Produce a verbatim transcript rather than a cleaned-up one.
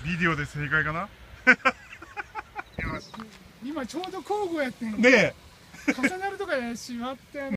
ビデオで正解かな。 今ちょうど交互やってんねえ重なるとかでしまって